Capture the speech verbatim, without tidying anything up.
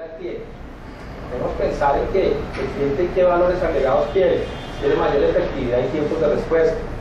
al cliente. Debemos pensar en que el cliente qué valores agregados quiere, quiere mayor efectividad y tiempos de respuesta.